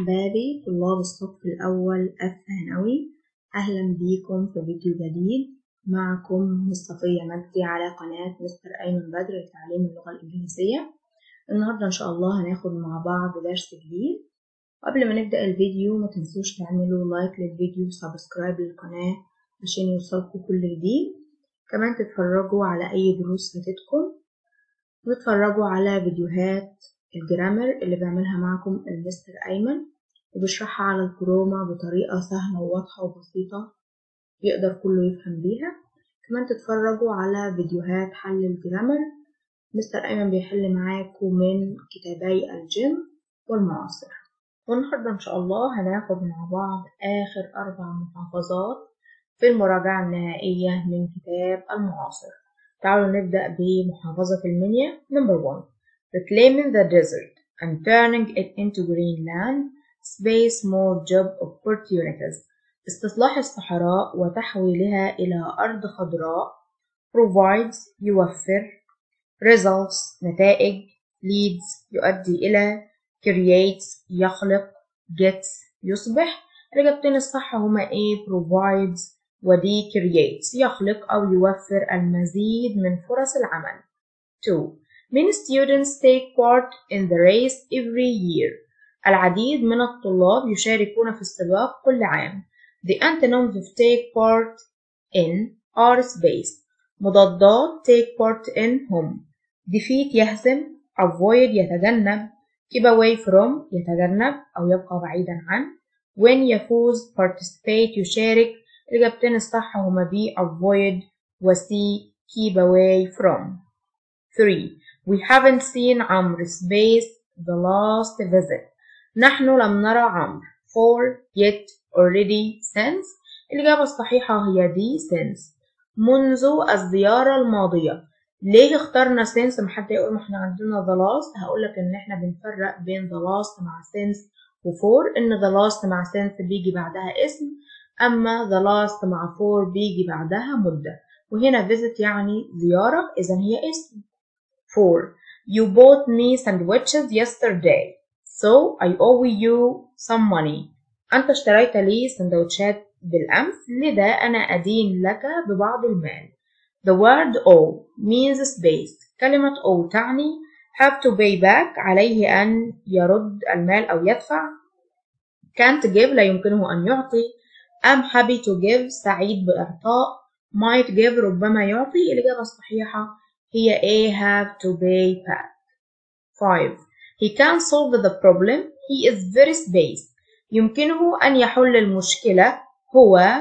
أحبابي طلاب الصف الأول الثانوي، أهلا بيكم في فيديو جديد. معكم مصطفية مجدي على قناة مستر أيمن بدر لتعليم اللغة الإنجليزية. النهاردة إن شاء الله هناخد مع بعض درس جديد. قبل ما نبدأ الفيديو ما تنسوش تعملوا لايك للفيديو وسبسكرايب للقناة عشان يوصلكوا كل جديد. كمان تتفرجوا على أي دروس فاتتكم وتتفرجوا على فيديوهات الجرامر اللي بعملها معكم المستر أيمن وبشرحها على الكروما بطريقة سهلة وواضحة وبسيطة يقدر كله يفهم بيها. كمان تتفرجوا على فيديوهات حل الجرامر، مستر أيمن بيحل معاكم من كتابي الجيم والمعاصر. والنهاردة إن شاء الله هناخد مع بعض آخر 4 محافظات في المراجعة النهائية من كتاب المعاصر. تعالوا نبدأ بمحافظة المنيا. Number 1. Reclaiming the desert and turning it into green land, space more job opportunities. استصلاح الصحراء وتحويلها إلى أرض خضراء. provides يوفر. results نتائج. leads يؤدي إلى. creates يخلق. gets يصبح. الإجابتين الصح هما A provides ودي creates يخلق أو يوفر المزيد من فرص العمل. 2. Many students take part in the race every year. العديد من الطلاب يشاركون في السباق كل عام. The antonyms of take part in are space. مضادات take part in هم. defeat يهزم. avoid يتجنب. keep away from يتجنب أو يبقى بعيدا عن. win يفوز. participate يشارك. الإجابتين الصح هما B avoid و C keep away from. 3. We haven't seen عمرو space the last visit. نحن لم نرى عمرو. 4. yet already since. الإجابة الصحيحة هي D since. منذ الزيارة الماضية. ليه اخترنا since؟ محد يقول ما احنا عندنا the last. هقولك ان احنا بنفرق بين the last مع since و 4. ان the last مع since بيجي بعدها اسم، أما the last مع for بيجي بعدها مدة، وهنا visit يعني زيارة إذن هي اسم. 4. You bought me sandwiches yesterday so I owe you some money. أنت اشتريت لي سندوتشات بالأمس لذا أنا أدين لك ببعض المال. The word owe means space. كلمة owe تعني have to pay back عليه أن يرد المال أو يدفع. can't give لا يمكنه أن يعطي. I'm happy to give سعيد بإعطاء. might give ربما يعطي. الإجابة الصحيحة هي A have to pay back. 5. He can solve the problem. He is very space. يمكنه أن يحل المشكلة. هو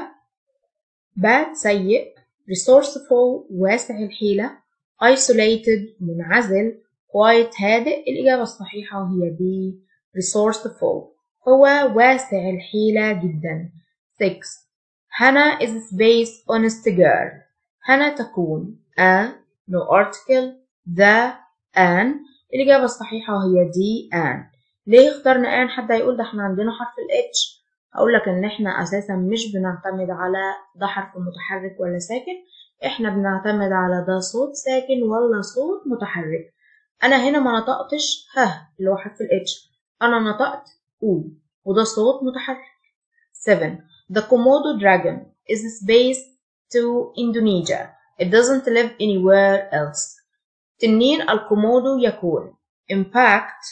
bad سيء. resourceful واسع الحيلة. isolated منعزل. quiet هادئ. الإجابة الصحيحة هي B resourceful. هو واسع الحيلة جدا. 6. Hannah is a space honest girl. هنا تكون a no article the an. الإجابة الصحيحة هي D an. ليه اخترنا an؟ حد هيقول ده احنا عندنا حرف ال H. هقولك ان احنا اساسا مش بنعتمد على ده حرف متحرك ولا ساكن، احنا بنعتمد على ده صوت ساكن ولا صوت متحرك. انا هنا ما نطقتش ه اللي هو حرف ال H، انا نطقت او وده صوت متحرك. 7. The Komodo dragon is spaced to Indonesia. It doesn't live anywhere else. تنين الكومودو يكون impact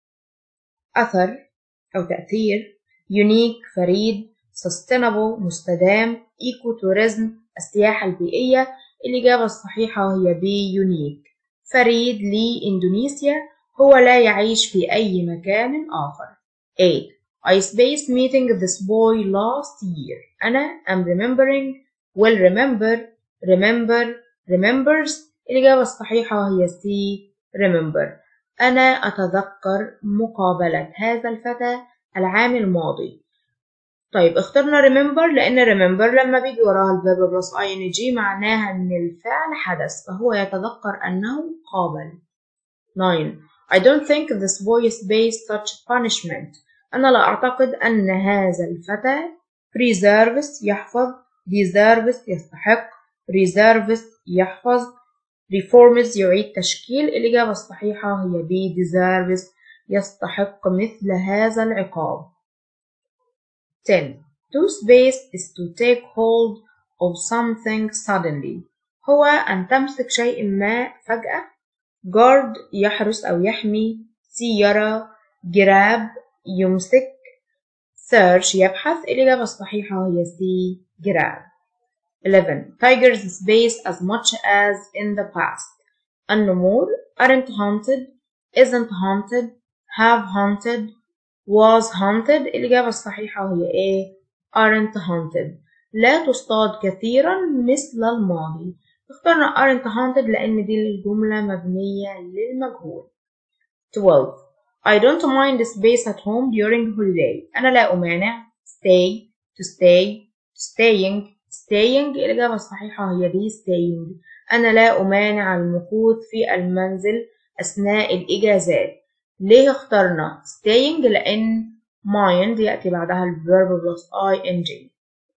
أثر أو تأثير. unique فريد. sustainable مستدام. ecotourism السياحة البيئية. الإجابة الصحيحة هي B unique فريد لإندونيسيا، هو لا يعيش في أي مكان آخر. 8. I spaced meeting this boy last year. أنا am remembering will remember remembers. الإجابة الصحيحة هي C remember. أنا أتذكر مقابلة هذا الفتى العام الماضي. طيب اخترنا remember لأن remember لما بيجي وراها الفيرب بلس ing معناها أن الفعل حدث، فهو يتذكر أنه قابل. 9. I don't think this boy spaced such punishment. أنا لا أعتقد أن هذا الفتى preserves يحفظ. deserves يستحق. reserves يحفظ. reforms يعيد تشكيل. الإجابة الصحيحة هي B deserves يستحق مثل هذا العقاب. 10. To space is to take hold of something suddenly. هو أن تمسك شيء ما فجأة. guard يحرس أو يحمي. see يرى. grab يمسك. search يبحث. الإجابة الصحيحة هي C grab. 11. Tigers space as much as in the past. النمور aren't haunted, isn't haunted, have haunted, was haunted. الإجابة الصحيحة هي A aren't haunted. لا تصطاد كثيرا مثل الماضي. اخترنا aren't haunted لأن دي الجملة مبنية للمجهول. 12. I don't mind space at home during holiday. أنا لا أمانع. stay, to stay, staying, staying. الإجابة الصحيحة هي دي staying. أنا لا أمانع المكوث في المنزل أثناء الإجازات. ليه اخترنا staying؟ لأن mind يأتي بعدها الverb plus ing.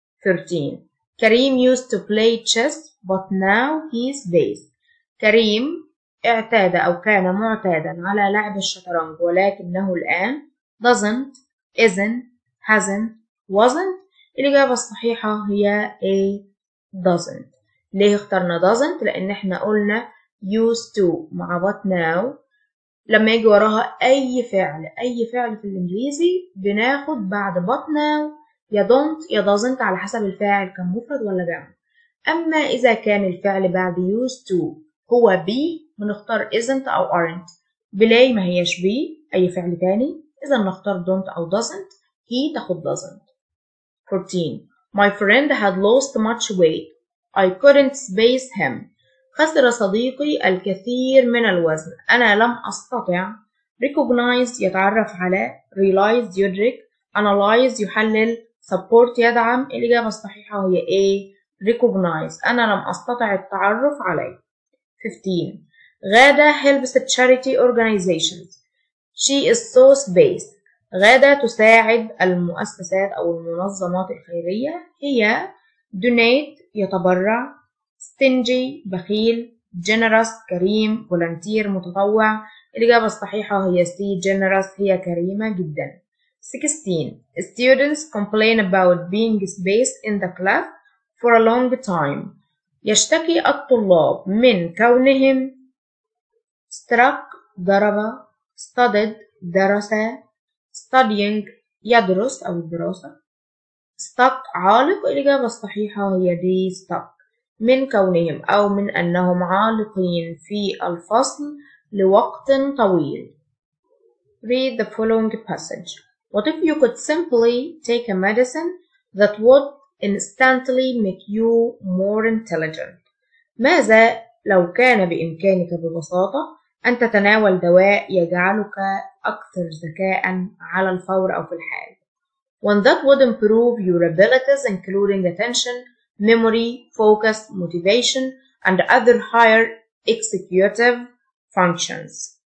13. كريم used to play chess but now he's based. كريم اعتاد أو كان معتادا على لعب الشطرنج ولكنه الآن doesn't, isn't, hasn't, wasn't. الإجابة الصحيحة هي A doesn't. ليه اخترنا doesn't؟ لأن احنا قلنا used to مع but now لما يجي وراها أي فعل في الإنجليزي بناخد بعد but now يا don't يا doesn't على حسب الفاعل كان مفرد ولا جمع. أما إذا كان الفعل بعد used to هو be بنختار isn't أو aren't. play ما هيش be أي فعل تاني. إذا نختار don't أو doesn't. he تاخد doesn't. 14. My friend had lost much weight. I couldn't space him. خسر صديقي الكثير من الوزن. أنا لم أستطع. recognize يتعرف على. realize يدرك. analyze يحلل. support يدعم. الإجابة الصحيحة هي A recognize. أنا لم أستطع التعرف عليه. 15. غادة helps charity organizations. She is so spaced. غادة تساعد المؤسسات أو المنظمات الخيرية. هي donate يتبرع. stingy بخيل. generous كريم. volunteer متطوع. الإجابة الصحيحة هي C generous هي كريمة جدا. 16. Students complain about being spaced in the class for a long time. يشتكي الطلاب من كونهم struck ضرب. studied درس. studying يدرس أو الدراسة. stuck عالق. الإجابة الصحيحة هي دي stuck. من كونهم أو من أنهم عالقين في الفصل لوقت طويل. Read the following passage. What if you could simply take a medicine that would instantly make you more intelligent? ماذا لو كان بإمكانك ببساطة أن تتناول دواء يجعلك أكثر ذكاء على الفور أو في الحال. One that would improve your abilities including attention, memory, focus, motivation, and other higher executive functions.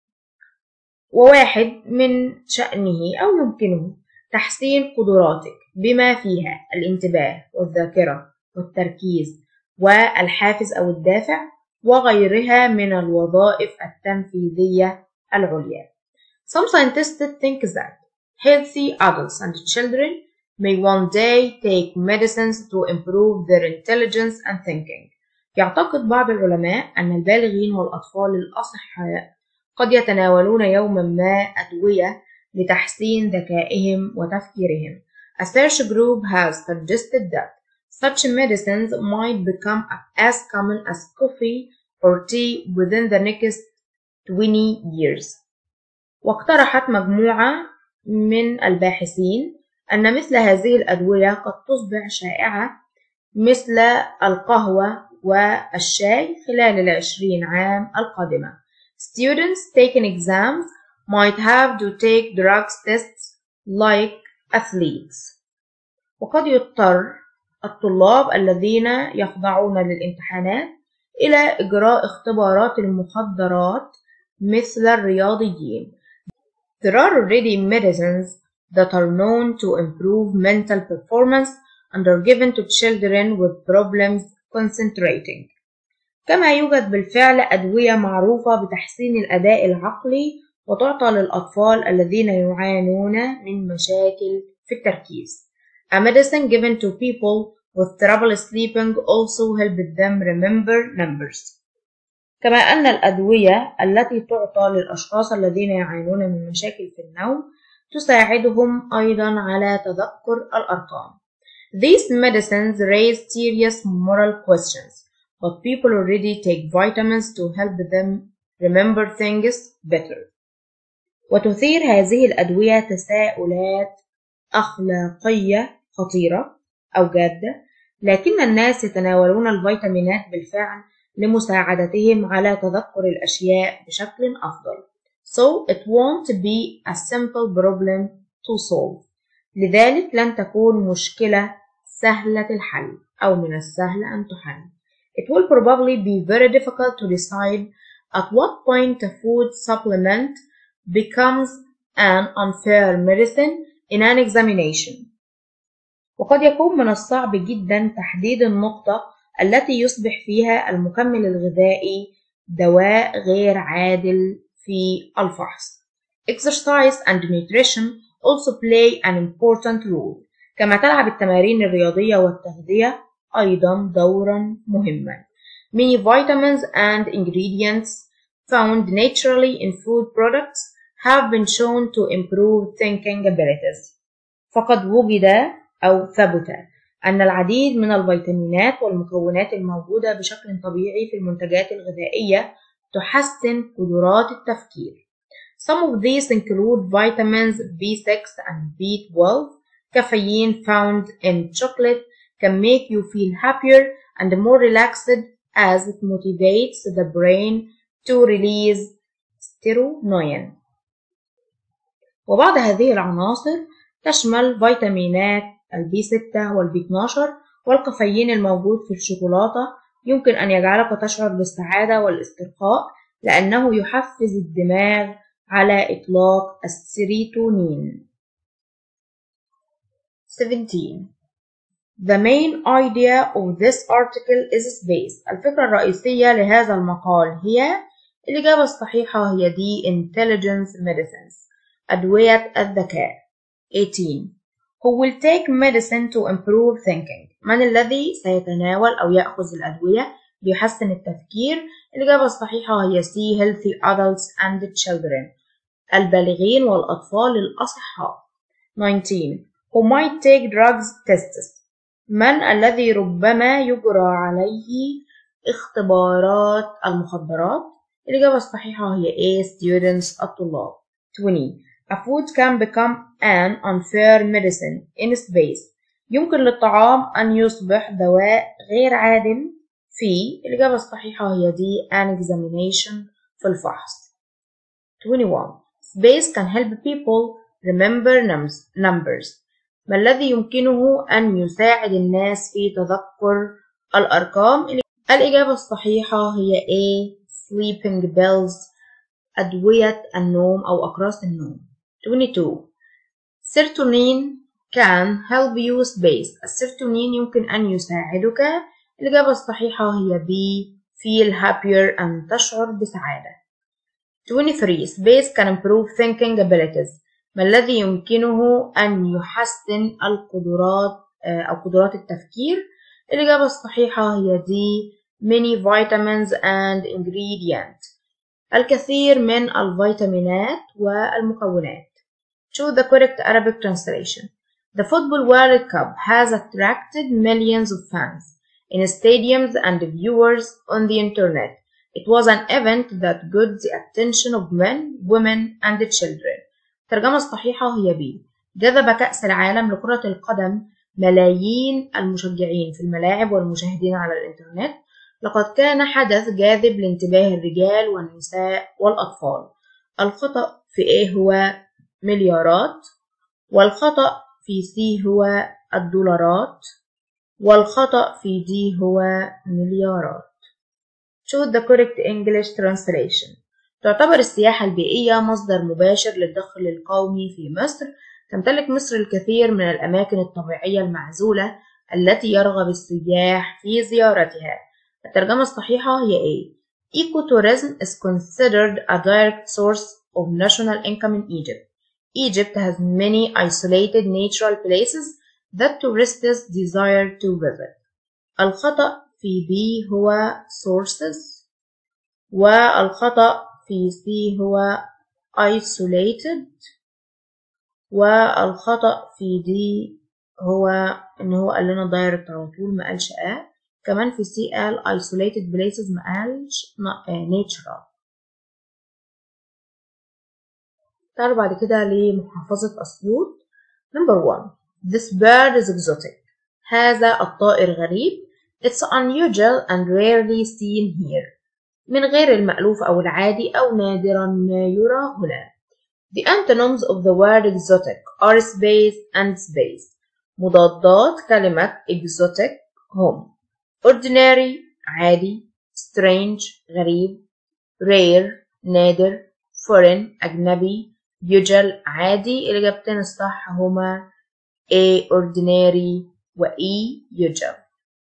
وواحد من شأنه أو يمكنه تحسين قدراتك بما فيها الانتباه والذاكرة والتركيز والحافز أو الدافع وغيرها من الوظائف التنفيذية العليا. Some scientists think that healthy adults and children may one day take medicines to improve their intelligence and thinking. يعتقد بعض العلماء أن البالغين والأطفال الأصحاء قد يتناولون يوما ما أدوية لتحسين ذكائهم وتفكيرهم. A research group has suggested that such medicines might become as common as coffee or tea within the next 20 years. واقترحت مجموعة من الباحثين أن مثل هذه الأدوية قد تصبح شائعة مثل القهوة والشاي خلال 20 عام القادمة. Students taking exams might have to take drugs tests like athletes. وقد يضطر الطلاب الذين يخضعون للامتحانات إلى إجراء اختبارات المخدرات مثل الرياضيين. There are already medicines that are known to improve mental performance and are given to children with problems concentrating. كما يوجد بالفعل أدوية معروفة بتحسين الأداء العقلي وتعطى للأطفال الذين يعانون من مشاكل في التركيز. A medicine given to people with trouble sleeping also helped them remember numbers. كما أن الأدوية التي تعطى للأشخاص الذين يعانون من مشاكل في النوم تساعدهم أيضا على تذكر الأرقام. These medicines raise serious moral questions, but people already take vitamins to help them remember things better. وتثير هذه الأدوية تساؤلات أخلاقية خطيرة أو جادة، لكن الناس يتناولون الفيتامينات بالفعل لمساعدتهم على تذكر الأشياء بشكل أفضل. So it won't be a simple problem to solve. لذلك لن تكون مشكلة سهلة الحل أو من السهل أن تحل. It will probably be very difficult to decide at what point a food supplement becomes an unfair medicine in an examination. وقد يكون من الصعب جدا تحديد النقطة التي يصبح فيها المكمل الغذائي دواء غير عادل في الفحص. Exercise and nutrition also play an important role. كما تلعب التمارين الرياضية والتغذية أيضا دورا مهما. Many vitamins and ingredients found naturally in food products have been shown to improve thinking abilities. فقد وجد أو ثبت أن العديد من الفيتامينات والمكونات الموجودة بشكل طبيعي في المنتجات الغذائية تحسن قدرات التفكير. Some of these include vitamins B6 and B12. Caffeine found in chocolate can make you feel happier and more relaxed as it motivates the brain to release serotonin. وبعض هذه العناصر تشمل فيتامينات البي 6 والبي 12 والكافيين الموجود في الشوكولاتة يمكن أن يجعلك تشعر بالسعادة والاسترخاء لأنه يحفز الدماغ على إطلاق السيروتونين. 17. The main idea of this article is space. الفكرة الرئيسية لهذا المقال هي الإجابة الصحيحة هي دي intelligence medicines أدوية الذكاء. 18. Who will take medicine to improve thinking. من الذي سيتناول أو يأخذ الأدوية ليحسن التفكير؟ الإجابة الصحيحة هي C. Healthy adults and children البالغين والأطفال الأصحاء. 19. Who might take drugs tests. من الذي ربما يجرى عليه اختبارات المخدرات؟ الإجابة الصحيحة هي A. Students الطلاب. 20. A food can become an unfair medicine in space. يمكن للطعام أن يصبح دواء غير عادل في الإجابة الصحيحة هي دي an examination في الفحص. 21. Space can help people remember numbers. ما الذي يمكنه أن يساعد الناس في تذكر الأرقام؟ الإجابة الصحيحة هي A. Sleeping pills أدوية النوم أو أقراص النوم. 22. Serotonin can help you space. السيروتونين يمكن أن يساعدك. الإجابة الصحيحة هي B. Feel happier أن تشعر بسعادة. 23. Space can improve thinking abilities. ما الذي يمكنه أن يحسن القدرات أو قدرات التفكير؟ الإجابة الصحيحة هي D. Many vitamins and ingredients الكثير من الفيتامينات والمكونات. Choose the correct Arabic translation. The Football World Cup has attracted millions of fans in stadiums and viewers on the internet. It was an event that got the attention of men, women and children. الترجمة الصحيحة هي B. جذب كأس العالم لكرة القدم ملايين المشجعين في الملاعب والمشاهدين على الإنترنت. لقد كان حدث جاذب لانتباه الرجال والنساء والأطفال. الخطأ في A هو مليارات، والخطأ في C هو الدولارات، والخطأ في D هو مليارات. Choose the correct English translation. تعتبر السياحة البيئية مصدر مباشر للدخل القومي في مصر. تمتلك مصر الكثير من الأماكن الطبيعية المعزولة التي يرغب السياح في زيارتها. الترجمة الصحيحة هي A. Ecotourism is considered a direct source of national income in Egypt. Egypt has many isolated natural places that tourists desire to visit. الخطأ في B هو sources، والخطأ في C هو isolated، والخطأ في D هو إن هو قال لنا direct على طول ما قالش كمان في C قال isolated places ما قالش natural. تعالوا بعد كده لمحافظة أسيوط. Number 1. This bird is exotic. هذا الطائر غريب. It's unusual and rarely seen here. من غير المألوف أو العادي أو نادرا ما يرى هنا. The antonyms of the word exotic are space and space. مضادات كلمة exotic هم ordinary عادي، strange غريب، rare نادر، foreign أجنبي، usual عادي. الإجابتين الصح هما A ordinary و E usual.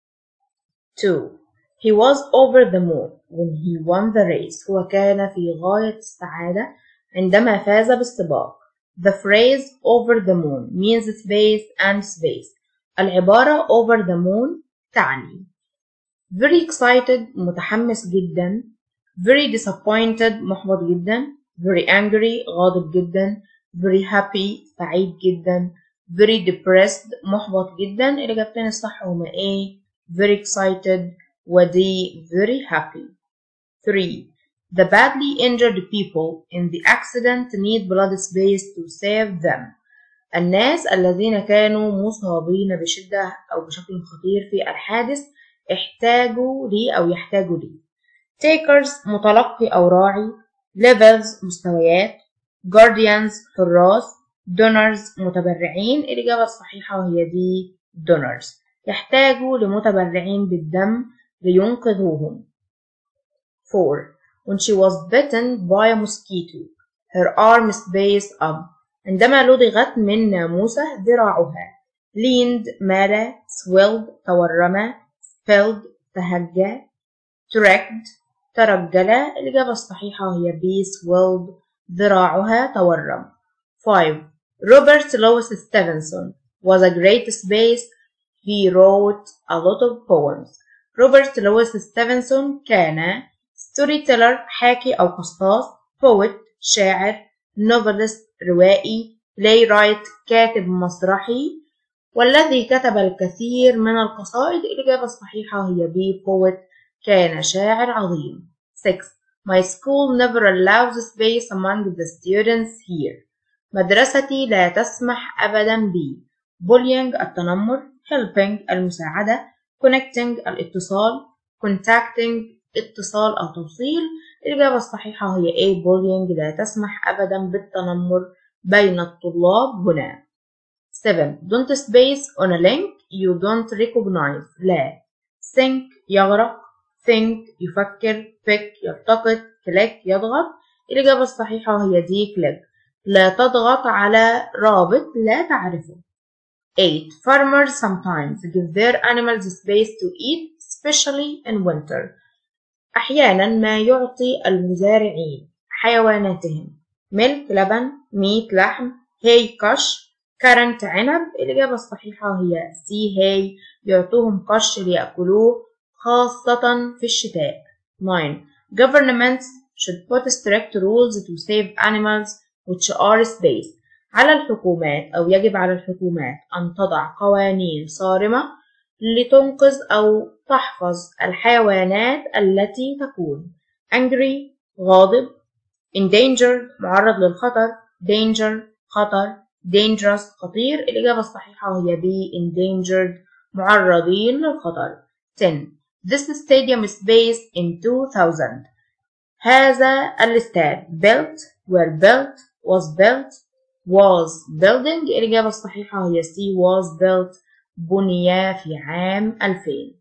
2. He was over the moon when he won the race. هو كان في غاية السعادة عندما فاز بالسباق. The phrase over the moon means space and space. العبارة over the moon تعني very excited متحمس جدا، very disappointed محبط جدا، very angry غاضب جدا، very happy سعيد جدا، very depressed محبط جدا. الإجابتين الصح هما A very excited و D very happy. 3. The badly injured people in the accident need blood space to save them. الناس الذين كانوا مصابين بشدة أو بشكل خطير في الحادث يحتاجوا لي. Takers متلقي أو راعي، levels مستويات، guardians حراس، donors متبرعين. الإجابة الصحيحة هي دي donors. يحتاجوا لمتبرعين بالدم لينقذوهم. 4. When she was bitten by a mosquito, her arm spaced up. عندما لدغت من ناموسة ذراعها. leaned مال، swelled تورم، spilled تهجى، tracked ترجل. الإجابة الصحيحة هي B swelled ذراعها تورم. 5. Robert Louis Stevenson was a great space. He wrote a lot of poems. روبرت لويس ستيفنسون كان storyteller حاكي أو قصاص، poet شاعر، novelist روائي، playwright كاتب مسرحي، والذي كتب الكثير من القصائد. الإجابة الصحيحة هي B poet كان شاعر عظيم. 6. My school never allows space among the students here. مدرستي لا تسمح أبدا ب bullying التنمر، helping المساعدة، connecting الاتصال، contacting اتصال أو توصيل. الإجابة الصحيحة هي A bullying لا تسمح أبدا بالتنمر بين الطلاب هنا. 7. Don't space on a link you don't recognize. لا. sink يغرق، think يفكر، pick يلتقط، click يضغط. الإجابة الصحيحة هي D click. لا تضغط على رابط لا تعرفه. 8. Farmers sometimes give their animals space to eat, especially in winter. أحيانا ما يعطي المزارعين حيواناتهم ملك لبن، meat لحم، hay قش، currant عنب. الإجابة الصحيحة هي C hay يعطوهم قش ليأكلوه خاصة في الشتاء. 9. Governments should put strict rules to save animals which are spaced. على الحكومات أو يجب على الحكومات أن تضع قوانين صارمة لتنقذ أو تحفظ الحيوانات التي تكون angry غاضب، endangered معرض للخطر، danger خطر، dangerous خطير. الإجابة الصحيحة هي B endangered معرضين للخطر. 10. This stadium is based in 2000. هذا الاستاد built were built was built was building. الإجابة الصحيحة هي C was built بني في عام 2000.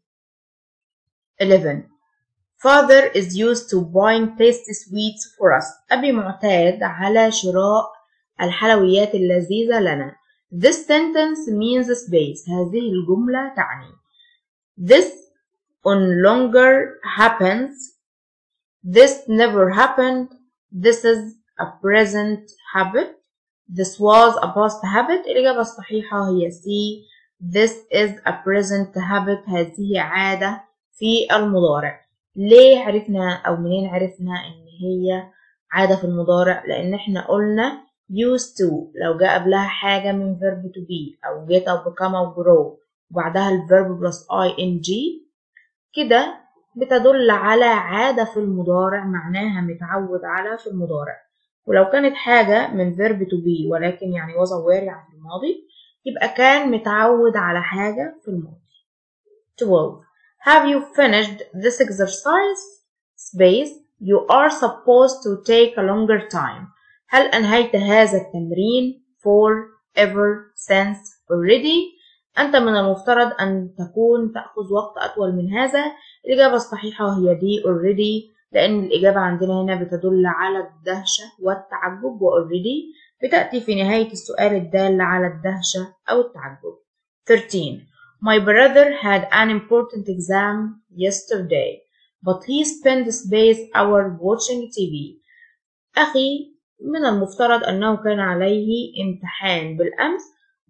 11. Father is used to buying tasty sweets for us. أبي معتاد على شراء الحلويات اللذيذة لنا. This sentence means space. هذه الجملة تعني this on longer happens. This never happened. This is a present habit. This was a past habit. الإجابة الصحيحة هي C This is a present habit. هذه عادة في المضارع. ليه عرفنا أو منين عرفنا إن هي عادة في المضارع؟ لأن احنا قلنا used to لو جاء قبلها حاجة من verb to be أو get أو become أو grow وبعدها الverb plus ing كده بتدل على عادة في المضارع، معناها متعود على في المضارع. ولو كانت حاجة من verb to be ولكن يعني was aware يعني في الماضي يبقى كان متعود على حاجة في الماضي. 12. Have you finished this exercise? Space. You are supposed to take a longer time. هل أنهيت هذا التمرين؟ For, ever, since, already. أنت من المفترض أن تأخذ وقت أطول من هذا. الإجابة الصحيحة هي دي already، لأن الإجابة عندنا هنا بتدل على الدهشة والتعجب، و already بتأتي في نهاية السؤال الدالة على الدهشة أو التعجب. 13. My brother had an important exam yesterday, but he spent space hour watching TV. أخي من المفترض أنه كان عليه امتحان بالأمس،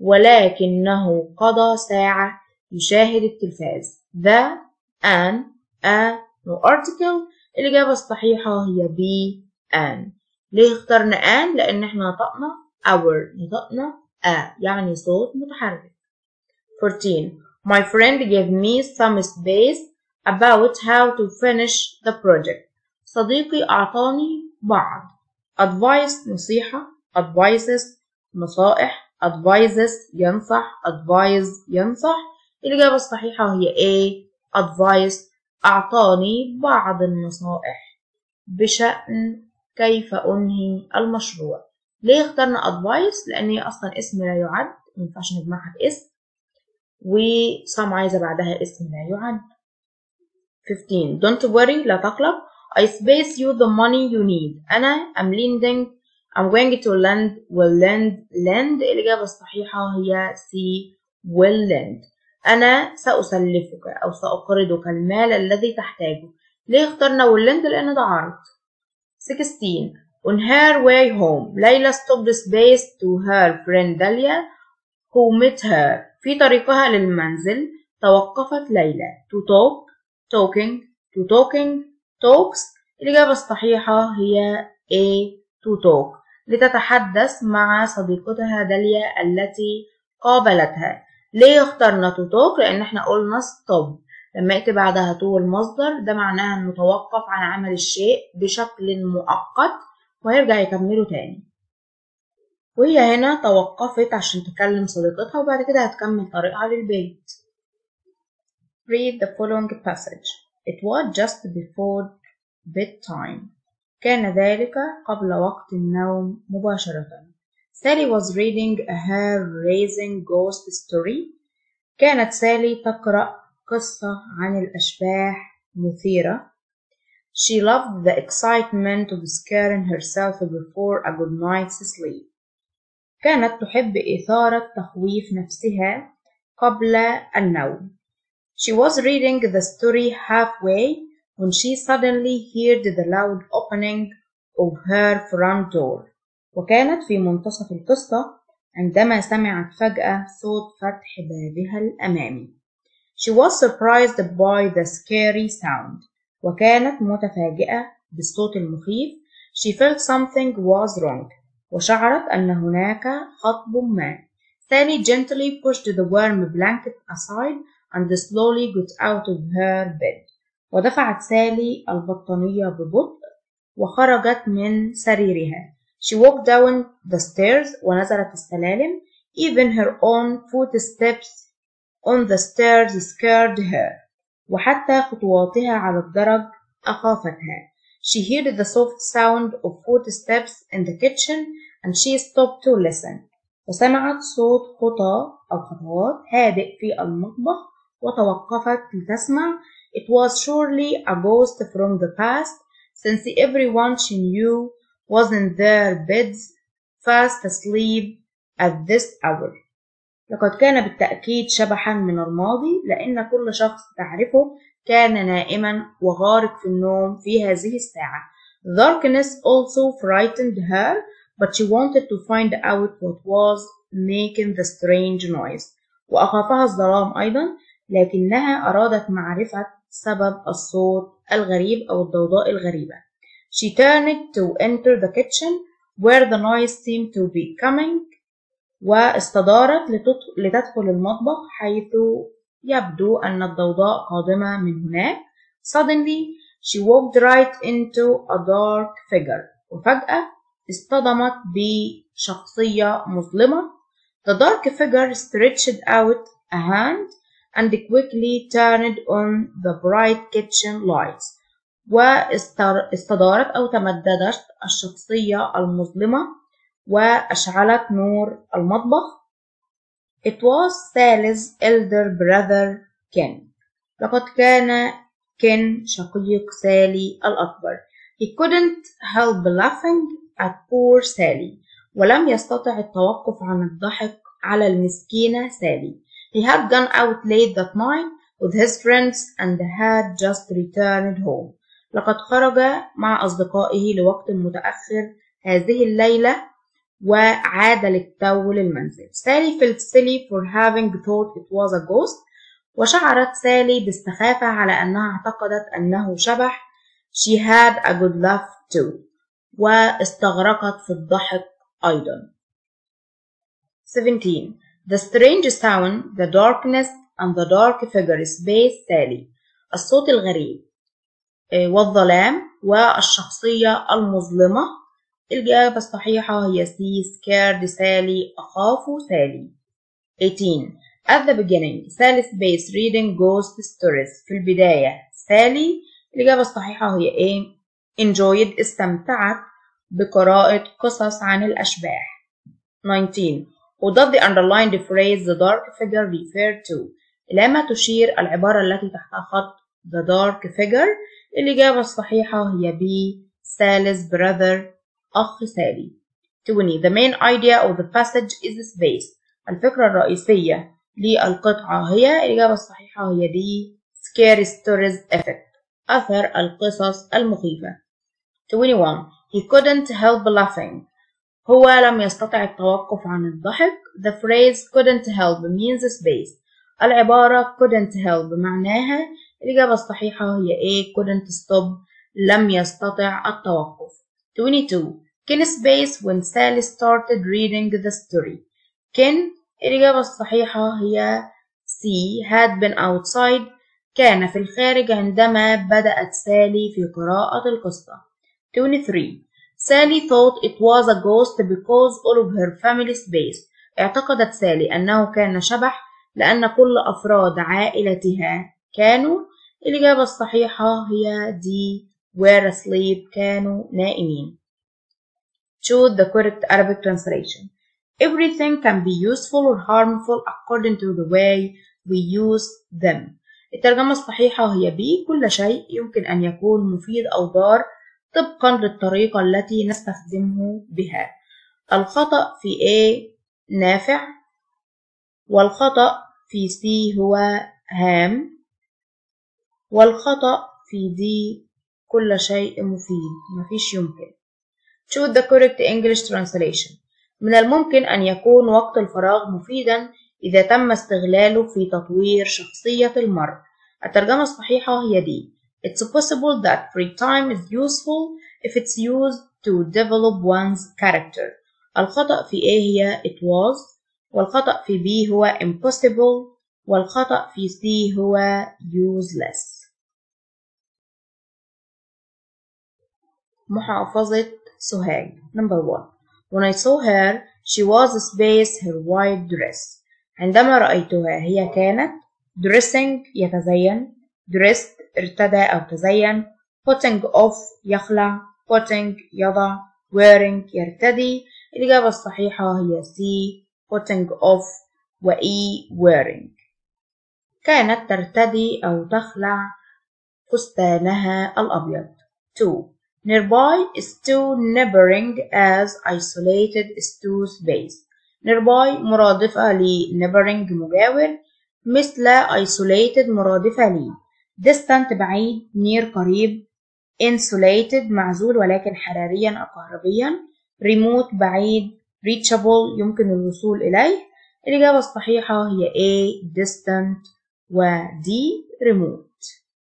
ولكنه قضى ساعة يشاهد التلفاز. The, an, a, no article. الإجابة الصحيحة هي B, an. ليه اخترنا an؟ لأن احنا نطقنا our، نطقنا a يعني صوت متحرك. 14. My friend gave me some space about how to finish the project. صديقي أعطاني بعض. advice نصيحة، advices نصائح، advises ينصح، advise ينصح. الإجابة الصحيحة هي A, advice. أعطاني بعض النصائح بشأن كيف أنهي المشروع. ليه اخترنا advice؟ لأن هي أصلا اسم لا يعد، مينفعش نجمعها باسم، و some عايزة بعدها اسم لا يعد. 15. Don't worry لا تقلق. I space you the money you need. أنا I'm going to lend. الإجابة الصحيحة هي C, will lend. أنا سأسلفك أو سأقرضك المال الذي تحتاجه. ليه اخترنا will lend؟ لأن ده عرض. 16. On her way home ليلى stopped space to her friend داليا who met her. في طريقها للمنزل توقفت ليلى to talk, talking, to talking, talks. الإجابة الصحيحة هي A, to talk. لتتحدث مع صديقتها داليا التي قابلتها. ليه اخترنا to talk؟ لأن احنا قلنا stop لما يأتي بعدها to المصدر ده معناها انه توقف عن عمل الشيء بشكل مؤقت وهيرجع يكمله تاني. وهي هنا توقفت عشان تكلم صديقتها وبعد كده هتكمل طريقها للبيت. Read the following passage. It was just before bedtime. كان ذلك قبل وقت النوم مباشرة. Sally was reading a hair-raising ghost story. كانت سالي تقرأ قصة عن الأشباح مثيرة. She loved the excitement of scaring herself before a good night's sleep. كانت تحب إثارة تخويف نفسها قبل النوم. She was reading the story halfway when she suddenly heard the loud opening of her front door. وكانت في منتصف القصة عندما سمعت فجأة صوت فتح بابها الأمامي. She was surprised by the scary sound. وكانت متفاجئة بالصوت المخيف. She felt something was wrong. وشعرت أن هناك خطب ما. Sally gently pushed the warm blanket aside and slowly got out of her bed. ودفعت سالي البطانية ببطء وخرجت من سريرها. She walked down the stairs ونزلت السلالم. Even her own footsteps on the stairs scared her. وحتى خطواتها على الدرج أخافتها. She heard the soft sound of footsteps in the kitchen and she stopped to listen. وسمعت صوت خطى أو خطوات هادئ في المطبخ وتوقفت لتسمع. It was surely a ghost from the past, since everyone she knew was in their beds fast asleep at this hour. لقد كان بالتأكيد شبحا من الماضي لأن كل شخص تعرفه كان نائما وغارق في النوم في هذه الساعة. Darkness also frightened her, but she wanted to find out what was making the strange noise. وأخافها الظلام أيضا، لكنها أرادت معرفة سبب الصوت الغريب أو الضوضاء الغريبة. She turned to enter the kitchen where the noise seemed to be coming. واستدارت لتدخل المطبخ حيث يبدو أن الضوضاء قادمة من هناك. Suddenly she walked right into a dark figure. وفجأة اصطدمت بشخصية مظلمة. The dark figure stretched out a hand and quickly turned on the bright kitchen lights. واستدارت أو تمددت الشخصية المظلمة وأشعلت نور المطبخ. It was Sally's elder brother Ken. لقد كان كين شقيق سالي الأكبر. He couldn't help laughing at poor Sally. ولم يستطع التوقف عن الضحك على المسكينة سالي. He had gone out late that night with his friends and had just returned home. لقد خرج مع أصدقائه لوقت متأخر هذه الليلة وعاد للتو للمنزل. Sally felt silly for having thought it was a ghost. وشعرت سالي بالسخافة على أنها اعتقدت أنه شبح. She had a good laugh too. واستغرقت في الضحك أيضا. 17. The strange sound, the darkness and the dark figure spaced Sally. الصوت الغريب والظلام والشخصية المظلمة. الإجابة الصحيحة هي C. scared Sally. أخاف سالي. 18. At the beginning, Sally spaced reading ghost stories. في البداية سالي. الإجابة الصحيحة هي A. enjoyed. استمتعت بقراءة قصص عن الأشباح. 19. What does the underlined phrase the dark figure refer to? إلى ما تشير العبارة التي تحتها خط the dark figure؟ الإجابة الصحيحة هي B. Sally's brother. أخ سالي. 20. The main idea of the passage is space. الفكرة الرئيسية للقطعة هي الإجابة الصحيحة هي D. Scary stories effect. أثر القصص المخيفة. 21. He couldn't help laughing. هو لم يستطع التوقف عن الضحك. The phrase couldn't help means space. العبارة couldn't help معناها الإجابة الصحيحة هي A. couldn't stop. لم يستطع التوقف. 22. Ken spaced when Sally started reading the story. Ken الإجابة الصحيحة هي C. had been outside. كان في الخارج عندما بدأت سالي في قراءة القصة. 23. Sally thought it was a ghost because all of her family spaced. اعتقدت سالي أنه كان شبح لأن كل أفراد عائلتها كانوا. الإجابة الصحيحة هي D. were asleep. كانوا نائمين. Choose the correct Arabic translation. Everything can be useful or harmful according to the way we use them. الترجمة الصحيحة هي B. كل شيء يمكن أن يكون مفيد أو ضار طبقا للطريقة التي نستخدمه بها. الخطأ في A نافع، والخطأ في C هو هام، والخطأ في D كل شيء مفيد مفيش يمكن. Choose the correct English translation. من الممكن أن يكون وقت الفراغ مفيدا إذا تم استغلاله في تطوير شخصية المرء. الترجمة الصحيحة هي D. It's possible that free time is useful if it's used to develop one's character. الخطأ في A هي it was، والخطأ في B هو impossible، والخطأ في C هو useless. محافظة سوهاج. Number 1. When I saw her, she was spaced her white dress. عندما رأيتها هي كانت dressing يتزين، dressed ارتدى أو تزين، putting off يخلع، putting يضع، wearing يرتدي. الإجابة الصحيحة هي C. putting off و E. wearing. كانت ترتدي أو تخلع فستانها الأبيض. 2. Nearby is too neighboring as isolated is too space. nearby مرادفة ل neighboring مجاور، مثل isolated مرادفة ل distant بعيد، near قريب، insulated معزول ولكن حراريا أو كهربيا، remote بعيد، reachable يمكن الوصول إليه. الإجابة الصحيحة هي A distant و D remote.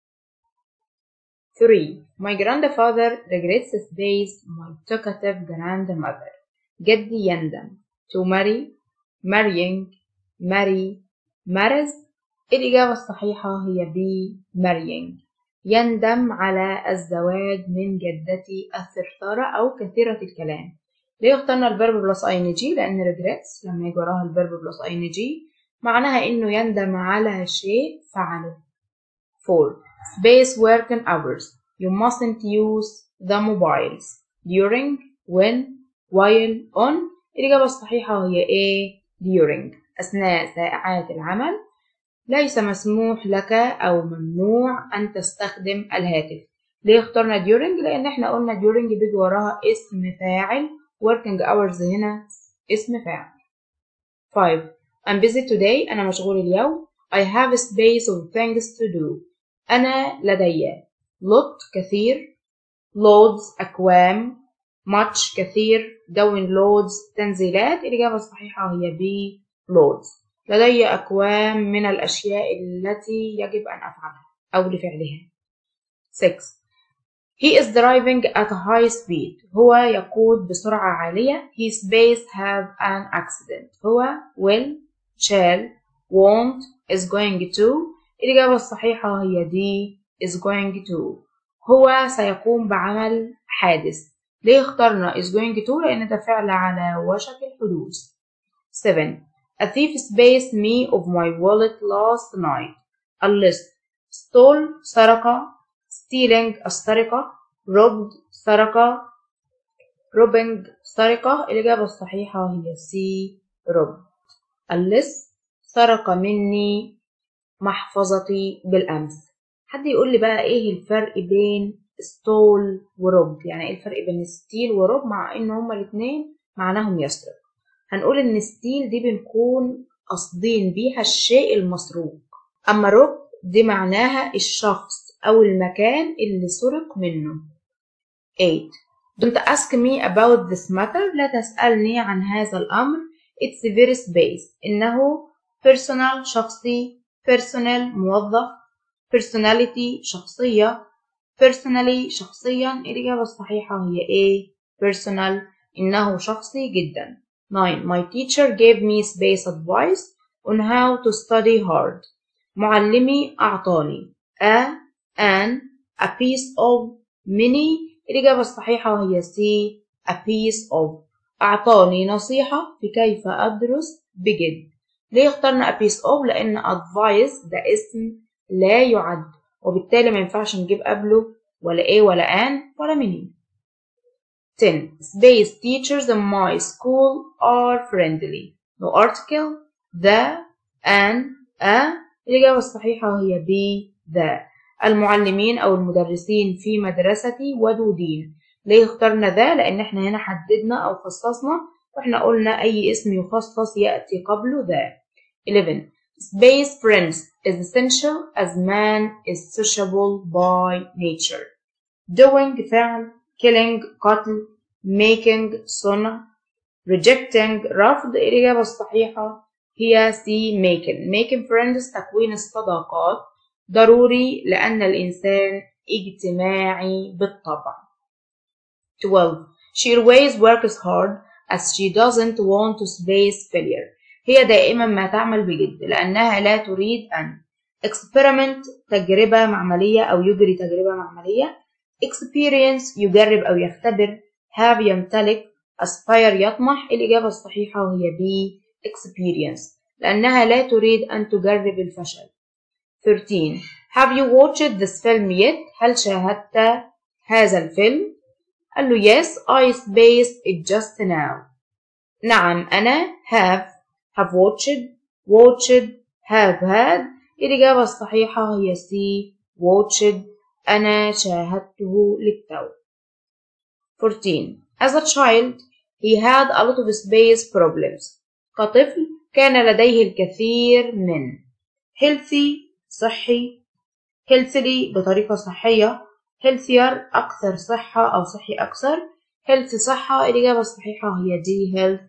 3. My grandfather regrets his days my talkative grandmother. جدي يندم to marry, marrying, marry, marries. الإجابة الصحيحة هي B marrying. يندم على الزواج من جدتي الثرثارة أو كثيرة الكلام. ليه اخترنا الفيرب بلس ing؟ لأن regrets لما يجي وراها الفيرب بلس ing معناها إنه يندم على شيء فعله. 4. Space working hours. You mustn't use the mobiles during, when, while, on. الإجابة الصحيحة هي A during. أثناء ساعات العمل ليس مسموح لك أو ممنوع أن تستخدم الهاتف. ليه اخترنا during؟ لأن احنا قلنا during بيجي وراها اسم فاعل، working hours هنا اسم فاعل. 5. I'm busy today. أنا مشغول اليوم. I have a space of things to do. أنا لدي lot كثير، loads أكوام، much كثير، downloads تنزيلات. الإجابة الصحيحة هي B loads. لدي أكوام من الأشياء التي يجب أن أفعلها أو لفعلها. 6. He is driving at a high speed. هو يقود بسرعة عالية. His space have an accident. هو will, shall, won't, is going to. الإجابة الصحيحة هي D is going to. هو سيقوم بعمل حادث. ليه اخترنا is going to؟ لأن ده فعل على وشك الحدوث. 7. A thief spaced me of my wallet last night. A list. stole سرقة، stealing السرقة، robbed سرقة، robbing سرقة. الإجابة الصحيحة هي C robbed. A list سرق مني محفظتي بالأمس. حد يقول لي بقى إيه الفرق بين stole و robbed؟ يعني إيه الفرق بين steal و rob مع إن هما الاتنين معناهم يسرق؟ هنقول إن steal دي بنكون قاصدين بيها الشيء المسروق، أما rob دي معناها الشخص أو المكان اللي سرق منه. 8. Don't ask me about this matter. لا تسألني عن هذا الأمر. It's very space. إنه personal شخصي، personal موظف، personality شخصية، personally شخصيا. الإجابة الصحيحة هي A personal. إنه شخصي جدا. 9. My teacher gave me space advice on how to study hard. معلمي أعطاني an, a piece of, many. الإجابة الصحيحة هي C a piece of. أعطاني نصيحة في كيف أدرس بجد. ليه اخترنا a piece of؟ لأن advice ده اسم لا يعد، وبالتالي ما ينفعش نجيب قبله ولا A ولا an ولا many. 10. Space teachers in my school are friendly. No article the, an, a. الإجابة الصحيحة هي B the. المعلمين أو المدرسين في مدرستي ودودين. ليه اخترنا ذا؟ لأن احنا هنا حددنا أو خصصنا، واحنا قلنا أي اسم يخصص يأتي قبله ذا. 11. Space friends is essential as man is sociable by nature. Doing فعل، killing قتل، making صنع، rejecting رفض. الإجابة الصحيحة هي C making friends تكوين الصداقات ضروري لأن الإنسان اجتماعي بالطبع. 12. She always works hard as she doesn't want to space failure. هي دائما ما تعمل بجد لأنها لا تريد أن experiment تجربة معملية أو يجري تجربة معملية، experience يجرب أو يختبر، have يمتلك، aspire يطمح. الإجابة الصحيحة هي B experience لأنها لا تريد أن تجرب الفشل. 13. Have you watched this film yet؟ هل شاهدت هذا الفيلم؟ قال له yes I spaced it just now. نعم أنا have watched have had. الإجابة الصحيحة هي C watched أنا شاهدته للتو. 14. As a child he had a lot of space problems. كطفل كان لديه الكثير من healthy صحي، healthily بطريقة صحية، healthier أكثر صحة أو صحي أكثر، health صحة. الإجابة الصحيحة هي D health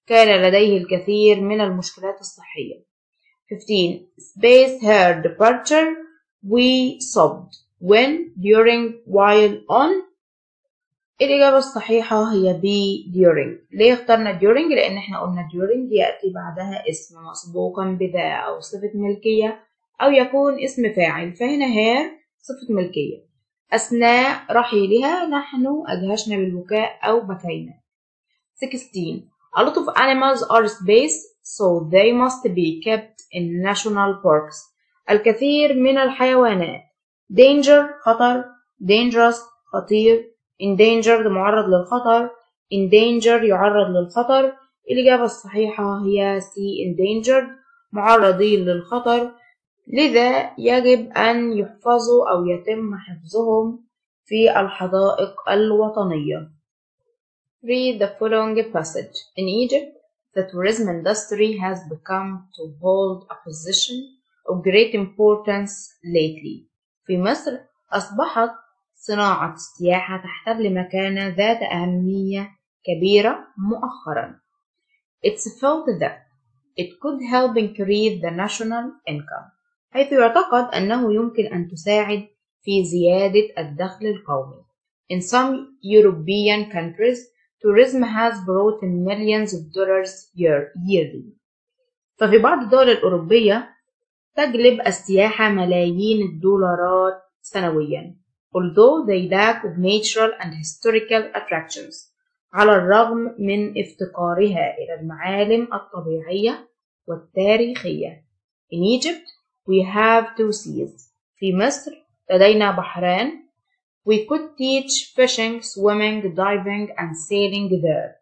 كان لديه الكثير من المشكلات الصحية. 15. Space her departure. We sobbed. When, during, while, on. الإجابة الصحيحة هي B. during. ليه اخترنا during؟ لأن احنا قلنا during يأتي بعدها اسم مسبوقا بذا أو صفة ملكية أو يكون اسم فاعل، فهنا her صفة ملكية. أثناء رحيلها نحن أدهشنا بالبكاء أو بكينا. 16. A lot of animals are spaced, so they must be kept in national parks. الكثير من الحيوانات. Danger خطر، dangerous خطير، endangered معرض للخطر، in danger يعرض للخطر. الإجابة الصحيحة هي C. endangered معرضين للخطر، لذا يجب أن يحفظوا أو يتم حفظهم في الحدائق الوطنية. Read the following passage. In Egypt, the tourism industry has become to hold a position of great importance lately. في مصر أصبحت صناعة السياحة تحتل مكانة ذات أهمية كبيرة مؤخرا. It's felt that it could help increase the national income. حيث يعتقد أنه يمكن أن تساعد في زيادة الدخل القومي. In some European countries, tourism has brought in millions of dollars yearly. ففي بعض الدول الأوروبية تجلب السياحة ملايين الدولارات سنويا. Although they lack of natural and historical attractions. على الرغم من افتقارها إلى المعالم الطبيعية والتاريخية. In Egypt, we have two seas. في مصر لدينا بحران. We could teach fishing, swimming, diving and sailing there.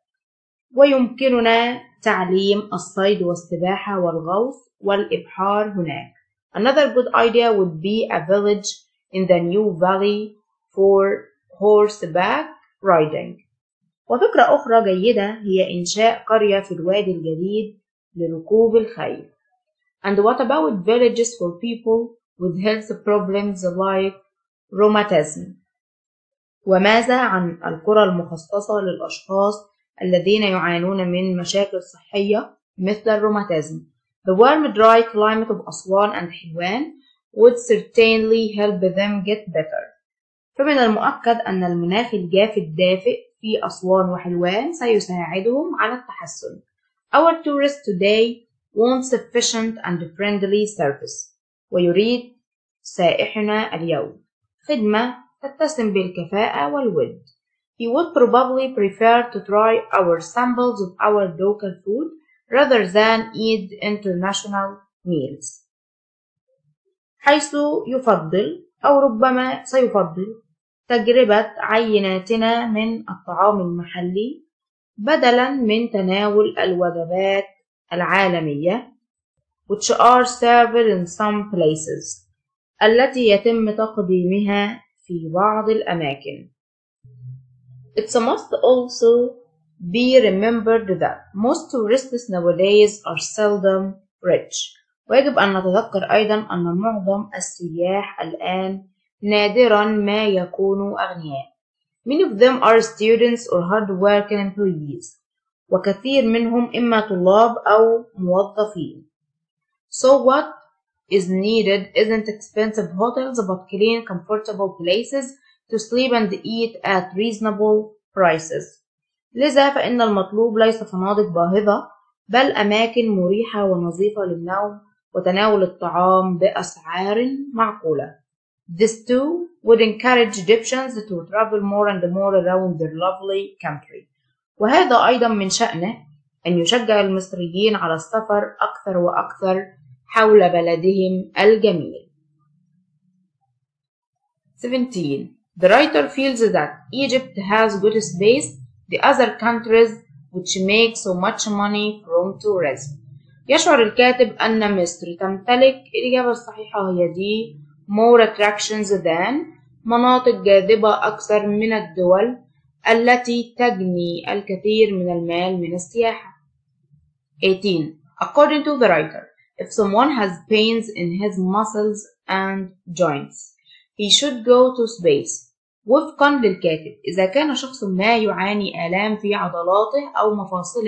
ويمكننا تعليم الصيد والسباحة والغوص والإبحار هناك. Another good idea would be a village in the new valley for horseback riding. وفكرة أخرى جيدة هي إنشاء قرية في الوادي الجديد لركوب الخيل. And what about villages for people with health problems like rheumatism? وماذا عن القرى المخصصة للأشخاص الذين يعانون من مشاكل صحية مثل الروماتيزم؟ The warm dry climate of أسوان and حلوان would certainly help them get better. فمن المؤكد أن المناخ الجاف الدافئ في أسوان وحلوان سيساعدهم على التحسن. Our tourists today want sufficient and friendly service. ويريد سائحنا اليوم خدمة تتسم بالكفاءة والود. He would probably prefer to try our samples of our local food rather than eat international meals. حيث يفضل أو ربما سيفضل تجربة عيناتنا من الطعام المحلي بدلاً من تناول الوجبات العالمية which are served in some places التي يتم تقديمها في بعض الأماكن. It must also be remembered that most tourists nowadays are seldom rich. ويجب أن نتذكر أيضاً أن معظم السياح الآن نادراً ما يكونوا أغنياء. Many of them are students or hard-working employees. وكثير منهم إما طلاب أو موظفين. So what is needed isn't expensive hotels but clean, comfortable places to sleep and eat at reasonable prices. لذا فإن المطلوب ليس فنادق باهظة بل أماكن مريحة ونظيفة للنوم وتناول الطعام بأسعار معقولة. This too would encourage Egyptians to travel more and more around their lovely country. وهذا أيضا من شأنه أن يشجع المصريين على السفر أكثر وأكثر حول بلدهم الجميل. 17. The writer feels that Egypt has good space, the other countries which make so much money from tourism. يشعر الكاتب أن مصر تمتلك الإجابة الصحيحة هي دي more attractions than مناطق جاذبة أكثر من الدول التي تجني الكثير من المال من السياحة. 18. According to the writer, if someone has pains in his muscles and joints, he should go to space. وفقا للكاتب إذا كان شخص ما يعاني آلام في عضلاته أو مفاصله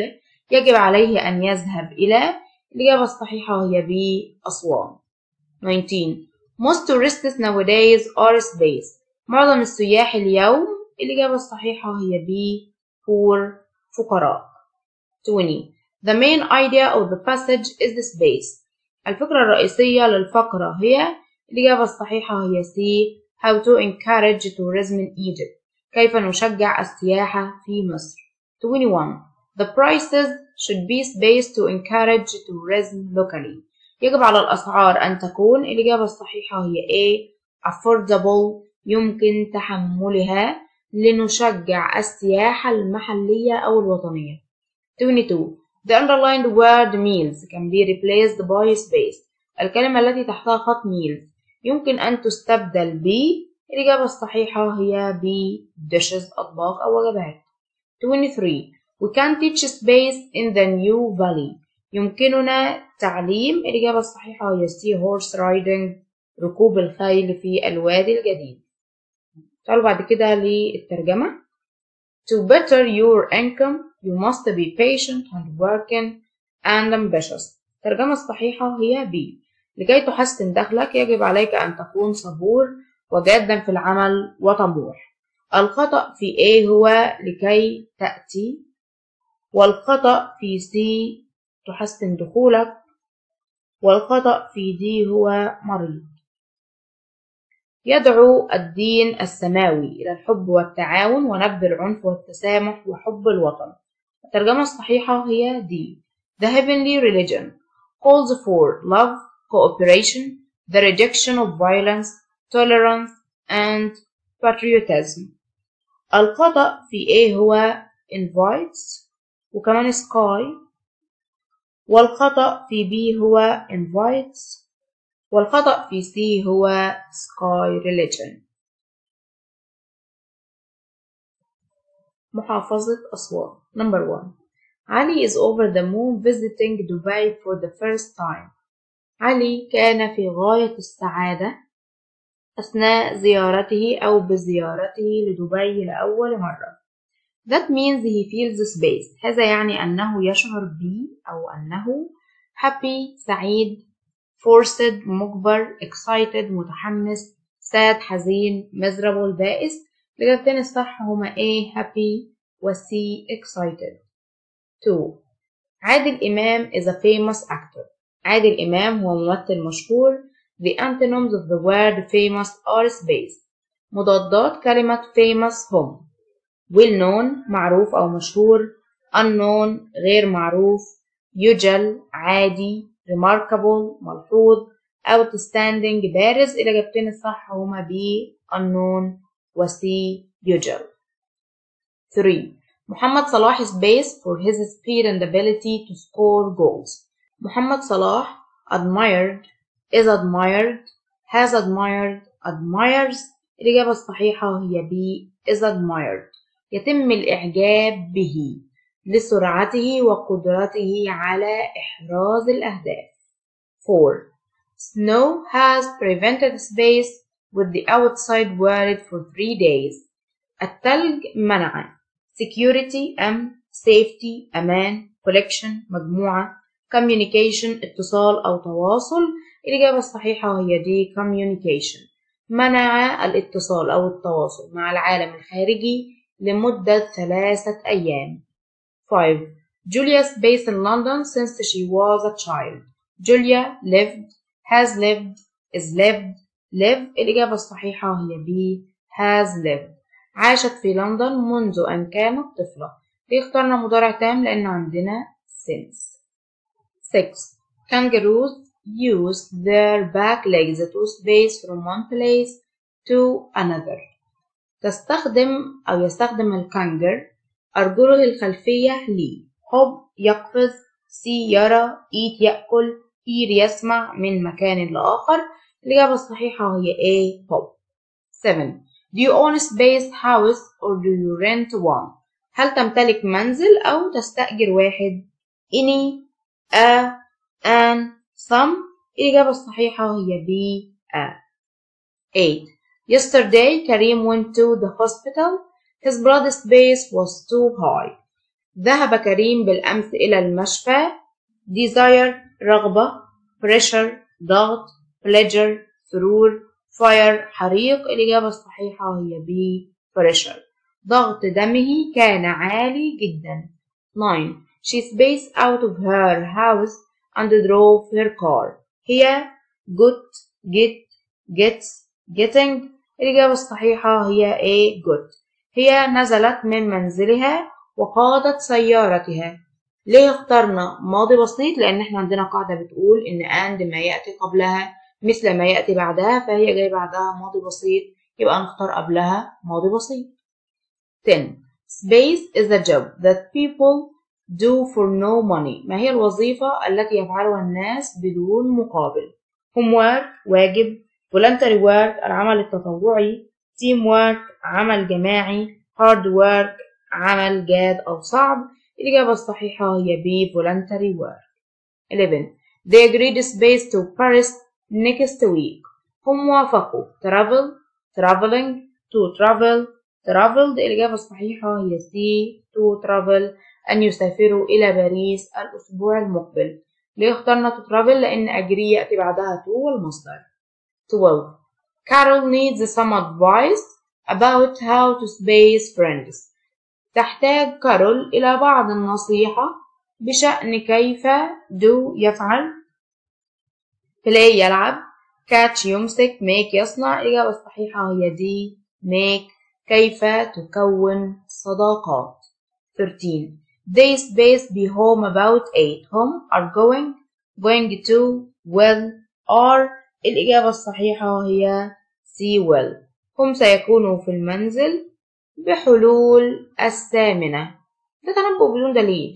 يجب عليه أن يذهب إلى. الإجابة الصحيحة هي B أسوان. 19. Most tourists nowadays are space. معظم السياح اليوم. الإجابة الصحيحة هي B poor فقراء. 20. The main idea of the passage is the space. الفكرة الرئيسية للفقرة هي. الإجابة الصحيحة هي C how to encourage tourism in Egypt. كيف نشجع السياحة في مصر. 21. The prices should be spaced to encourage tourism locally. يجب على الأسعار أن تكون. الإجابة الصحيحة هي A affordable يمكن تحملها لنشجع السياحة المحلية أو الوطنية. 22. The underlined word meals can be replaced by space. الكلمة التي تحتها خط meals يمكن أن تستبدل ب. الإجابة الصحيحة هي B dishes أطباق أو وجبات. 23. We can teach space in the new valley. يمكننا تعليم. الإجابة الصحيحة هي C horse riding ركوب الخيل في الوادي الجديد. تعالوا بعد كده للترجمة. To better your income you must be patient and working and ambitious. الترجمة الصحيحة هي B. لكي تحسن دخلك يجب عليك أن تكون صبور وجادا في العمل وطموح. الخطأ في A هو لكي تأتي، والخطأ في C تحسن دخولك، والخطأ في D هو مريض. يدعو الدين السماوي إلى الحب والتعاون ونبذ العنف والتسامح وحب الوطن. الترجمة الصحيحة هي D. The heavenly religion calls for love, cooperation, the rejection of violence, tolerance, and patriotism. الخطأ في A هو invites وكمان sky، والخطأ في B هو invites، والخطأ في C هو sky religion. محافظة أسوان. Number 1. علي is over the moon visiting Dubai for the first time. علي كان في غاية السعادة أثناء زيارته أو بزيارته لدبي لأول مرة. That means he feels space. هذا يعني أنه يشعر ب أو أنه happy سعيد، forced مجبر، excited متحمس، sad حزين، miserable بائس. الإجابتين الصح هما A happy و C excited. 2. عادل إمام is a famous actor. عادل إمام هو ممثل مشهور. The antonyms of the word famous are space. مضادات كلمة famous هم well known معروف أو مشهور، unknown غير معروف، يجل عادي، remarkable ملحوظ، outstanding بارز. الإجابتين الصح هما B unknown و C يجل. 3. محمد صلاح is based for his speed and ability to score goals. محمد صلاح admired is admired has admired admires. الإجابة الصحيحة هي B is admired. يتم الإعجاب به لسرعته وقدرته على إحراز الأهداف. 4. Snow has prevented space with the outside world for 3 days. الثلج منع security أمن، safety أمان، collection مجموعة، communication اتصال أو تواصل. الإجابة الصحيحة هي D communication. منع الاتصال أو التواصل مع العالم الخارجي لمدة 3 أيام. 5. Julia is based in London since she was a child. Julia lived, has lived, is lived, live. الإجابة الصحيحة هي B has lived. عاشت في لندن منذ أن كانت طفلة. اخترنا مضارع تام لأن عندنا since. 6. Kangaroos use their back legs to space from one place to another. يستخدم الكانجر أرجله الخلفية لحب يقفز، see يرى، eat يأكل، hear يسمع من مكان لآخر. الإجابة الصحيحة هي A hop. 7. Do you own a space house or do you rent one? هل تمتلك منزل أو تستأجر واحد؟ Any, a, an, some. الإجابة الصحيحة هي B a. 8. Yesterday Karim went to the hospital. His blood space was too high. ذهب كريم بالأمس إلى المشفى. desire رغبة، pressure ضغط، pleasure سرور، fire حريق. الإجابة الصحيحة هي B pressure. ضغط دمه كان عالي جدا. 9. She spaced out of her house and drove her car. هي got get gets getting. الإجابة الصحيحة هي A got. هي نزلت من منزلها وقادت سيارتها. ليه اخترنا ماضي بسيط؟ لأن احنا عندنا قاعدة بتقول إن and ما يأتي قبلها مثل ما يأتي بعدها، فهي جاي بعدها ماضي بسيط، يبقى نختار قبلها ماضي بسيط. 10. Space is a job that people do for no money. ما هي الوظيفة التي يفعلها الناس بدون مقابل؟ homework واجب، voluntary work العمل التطوعي، team work عمل جماعي، hard work عمل جاد أو صعب. الإجابة الصحيحة هي B voluntary work. 11. They agreed space to Paris next week. هم وافقوا travel traveling to travel traveled. الإجابة الصحيحة هي C to travel أن يسافروا إلى باريس الأسبوع المقبل. ليه اخترنا to travel؟ لأن agree يأتي بعدها to والمصدر. 12. Carol needs some advice about how to space friends. تحتاج كارول إلى بعض النصيحة بشأن كيف do يفعل، play يلعب، catch يمسك، make يصنع. الإجابة الصحيحة هي D make كيف تكون صداقات. 13. They space be home about 8. هم are going to will are. الإجابة الصحيحة هي C will. هم سيكونوا في المنزل بحلول 8. ده تنبؤ بدون دليل.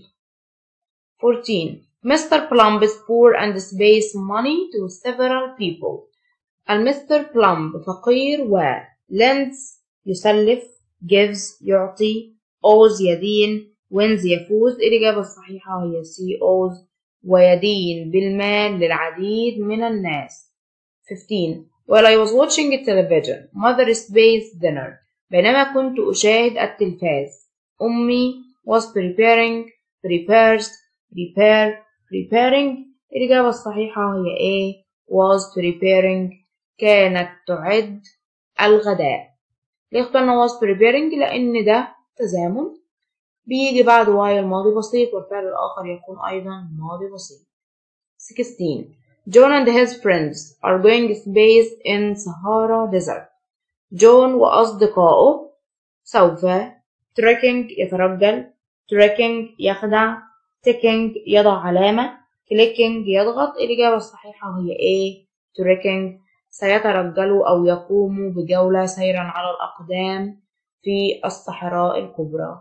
14. Mr. Plumb is poor and space money to several people. المستر Plumb فقير و lends يسلف، gives يعطي، owes يدين، wins يفوز. الإجابة الصحيحة هي C owes ويدين بالمال للعديد من الناس. 15. While I was watching television, mother spaced dinner. بينما كنت أشاهد التلفاز، أمي was preparing prepares prepare preparing. الإجابة الصحيحة هي A was preparing كانت تعد الغداء. ليه اخترنا was preparing؟ لأن ده تزامن بيجي بعد while الماضي بسيط والفعل الآخر يكون أيضا ماضي بسيط. 16. John and his friends are going space in Sahara Desert. جون وأصدقائه سوف trekking يترجل، trekking يخدع، ticking يضع علامة، clicking يضغط. الإجابة الصحيحة هي A trekking سيترجلوا أو يقوموا بجولة سيرا على الأقدام في الصحراء الكبرى.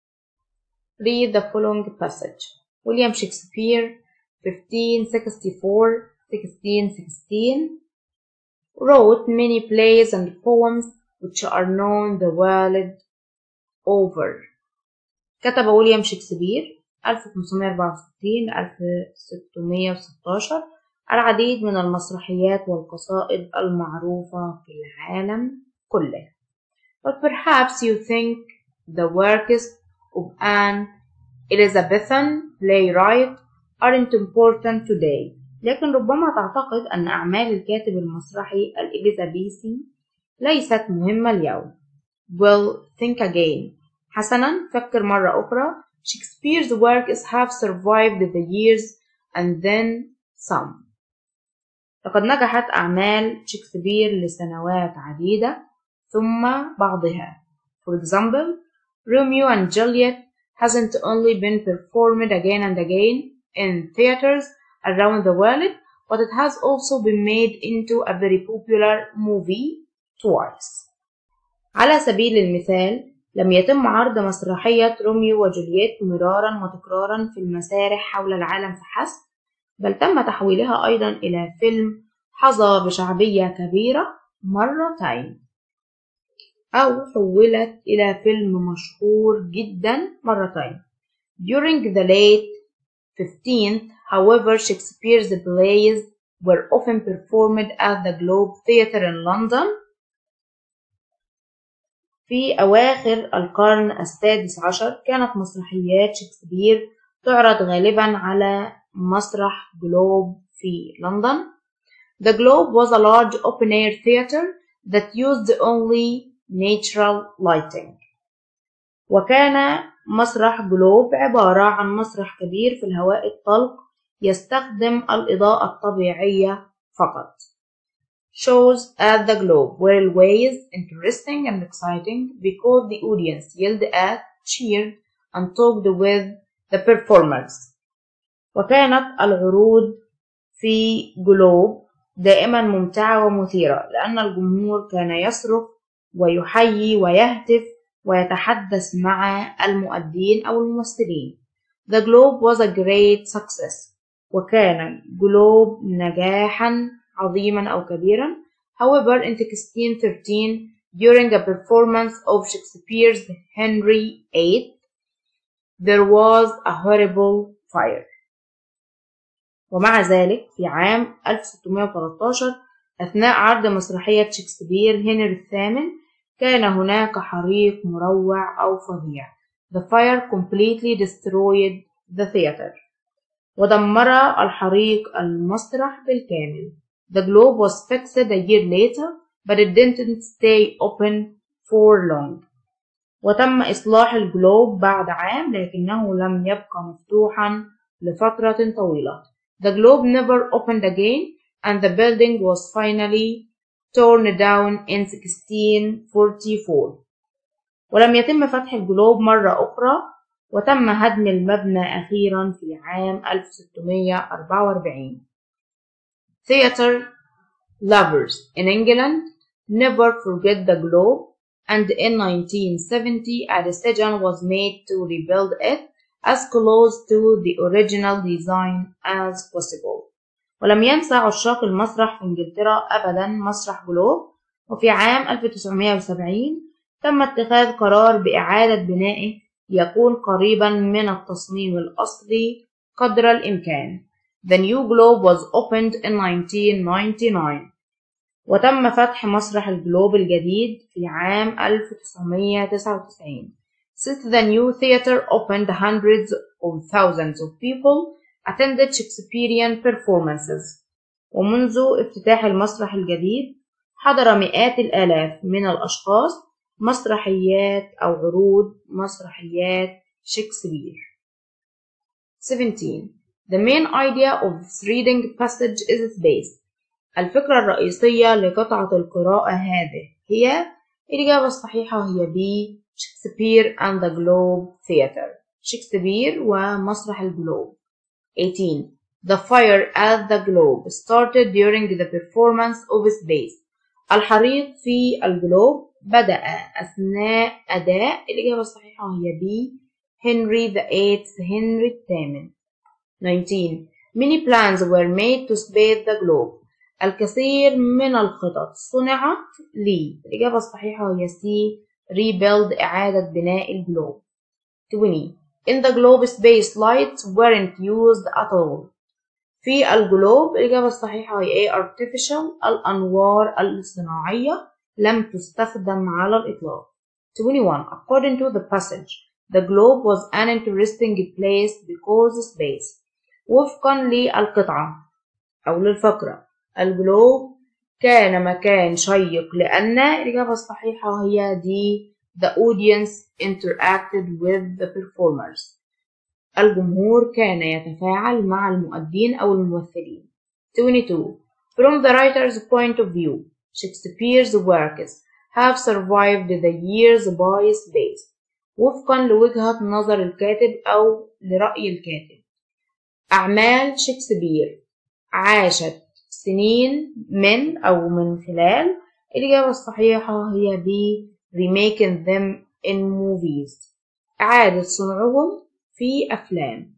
Read the following passage. William Shakespeare 1564-1616 wrote many plays and poems which are known the world over. كتب ويليام شكسبير 1564-1616 العديد من المسرحيات والقصائد المعروفة في العالم كله. But perhaps you think the works of an Elizabethan playwright aren't important today. لكن ربما تعتقد أن أعمال الكاتب المسرحي الإليزابيثي ليست مهمة اليوم. Well, think again. حسناً، فكر مرة أخرى. Shakespeare's works have survived the years and then some. لقد نجحت أعمال شكسبير لسنوات عديدة ثم بعضها. For example, Romeo and Juliet hasn't only been performed again and again in theaters around the world, but it has also been made into a very popular movie twice. على سبيل المثال، لم يتم عرض مسرحية روميو وجولييت مرارا وتكرارا في المسارح حول العالم فحسب، بل تم تحويلها أيضا إلى فيلم حظى بشعبية كبيرة مرتين، أو حولت إلى فيلم مشهور جدا مرتين. During the late 15th, however, Shakespeare's plays were often performed at the Globe Theatre in London في أواخر القرن السادس عشر كانت مسرحيات شكسبير تعرض غالبا على مسرح جلوب في لندن. The Globe was a large open-air theater that used only natural lighting. وكان مسرح جلوب عبارة عن مسرح كبير في الهواء الطلق يستخدم الإضاءة الطبيعية فقط. Shows at the Globe were always interesting and exciting because the audience yelled at, cheered, and talked with the performers. وكانت العروض في جلوب دائما ممتعة ومثيرة لأن الجمهور كان يصرخ ويحيي ويهتف ويتحدث مع المؤدين أو الممثلين. The Globe was a great success. وكان جلوب نجاحا عظيما أو كبيرا. However, in 1613, during a performance of Shakespeare's Henry VIII, there was a horrible fire. ومع ذلك في عام 1613 أثناء عرض مسرحية شكسبير هنري الثامن كان هناك حريق مروع أو فظيع. The fire completely destroyed the theater. ودمر الحريق المسرح بالكامل. The Globe was fixed a year later, but it didn't stay open for long. وتم إصلاح الجلوب بعد عام لكنه لم يبقى مفتوحا لفترة طويلة. The Globe never opened again, and the building was finally torn down in 1644. ولم يتم فتح الجلوب مرة أخرى، وتم هدم المبنى أخيرا في عام 1644. Theater lovers in England never forget the Globe, and in 1970 a decision was made to rebuild it as close to the original design as possible. ولم ينسى عشاق المسرح في إنجلترا أبدا مسرح جلوب، وفي عام 1970 تم اتخاذ قرار بإعادة بنائه ليكون قريبا من التصميم الأصلي قدر الإمكان. The new globe was opened in 1999. وتم فتح مسرح الجلوب الجديد في عام 1999. Since the new theater opened, hundreds of thousands of people attended Shakespearean performances. ومنذ افتتاح المسرح الجديد حضر مئات الآلاف من الأشخاص مسرحيات أو عروض مسرحيات شكسبير. 17. The main idea of this reading passage is space. الفكرة الرئيسية لقطعة القراءة هذه هي الإجابة الصحيحة هي B. Shakespeare and the Globe Theatre. شكسبير ومسرح الجلوب. 18. The fire at the Globe started during the performance of Space. الحريق في الجلوب بدأ أثناء أداء الإجابة الصحيحة هي B. Henry VIII هنري الثامن. 19. Many plans were made to space the globe. الكثير من الخطط صنعت الإجابة الصحيحة هي C. Rebuild إعادة بناء الجلوب. 20. In the globe space lights weren't used at all. في الجلوب الإجابة الصحيحة هي A. Artificial الأنوار الصناعية لم تستخدم على الإطلاق. 21. According to the passage, the globe was an interesting place because space. وفقا للقطعة أو للفقرة الجلوب كان مكان شيق لأن الإجابة الصحيحة هي D. The audience interacted with the performers. الجمهور كان يتفاعل مع المؤدين أو الممثلين. 22. From the writer's point of view, Shakespeare's works have survived the years by space. وفقا لوجهة نظر الكاتب أو لرأي الكاتب أعمال شكسبير عاشت سنين من خلال الإجابة الصحيحة هي B. Remaking them in movies. إعادة صنعهم في أفلام.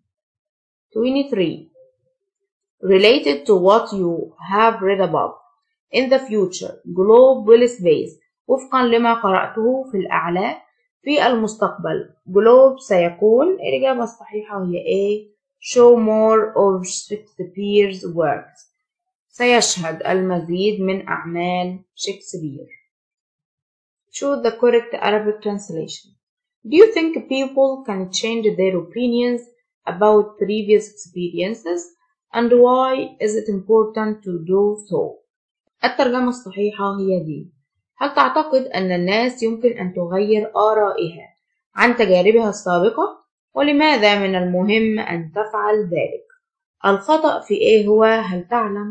23. Related to what you have read above, in the future, globe will space. وفقا لما قرأته في الأعلى في المستقبل globe سيكون الإجابة الصحيحة هي A. Show more of Shakespeare's works. سيشهد المزيد من أعمال شكسبير. Choose the correct Arabic translation. Do you think people can change their opinions about previous experiences? And why is it important to do so? الترجمة الصحيحة هي دي. هل تعتقد أن الناس يمكن أن تغير آرائها عن تجاربها السابقة؟ ولماذا من المهم أن تفعل ذلك؟ الخطأ في A هو هل تعلم؟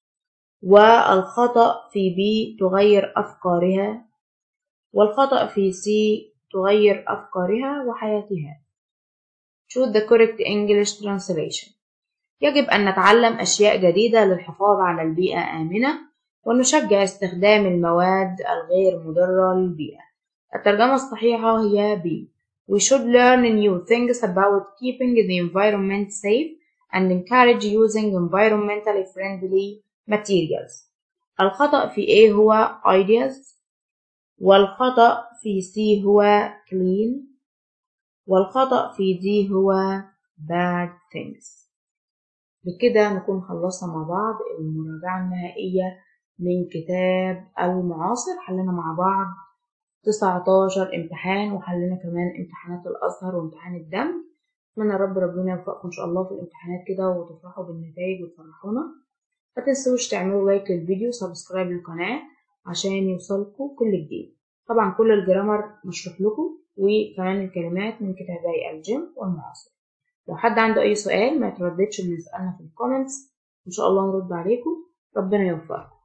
والخطأ في B تغير أفكارها، والخطأ في C تغير أفكارها وحياتها. Choose the correct English translation. يجب أن نتعلم أشياء جديدة للحفاظ على البيئة آمنة ونشجع استخدام المواد الغير مضرة للبيئة. الترجمة الصحيحة هي B. We should learn new things about keeping the environment safe and encourage using environmentally friendly materials. الخطأ في A هو ideas، والخطأ في C هو clean، والخطأ في D هو bad things. بكده نكون خلصنا مع بعض المراجعة النهائية من كتاب المعاصر. حلنا مع بعض 19 امتحان، وحلنا كمان امتحانات الأزهر وامتحان الدمج. أتمنى ربنا يوفقكم إن شاء الله في الامتحانات كده وتفرحوا بالنتائج وتفرحونا. متنسوش تعملوا لايك للفيديو وسبسكرايب للقناة عشان يوصلكم كل جديد. طبعا كل الجرامر مشروح لكم وكمان الكلمات من كتابي الجيم والمعاصر. لو حد عنده أي سؤال ما يترددش إنه يسألنا في الكومنتس، إن شاء الله نرد عليكم. ربنا يوفقكم.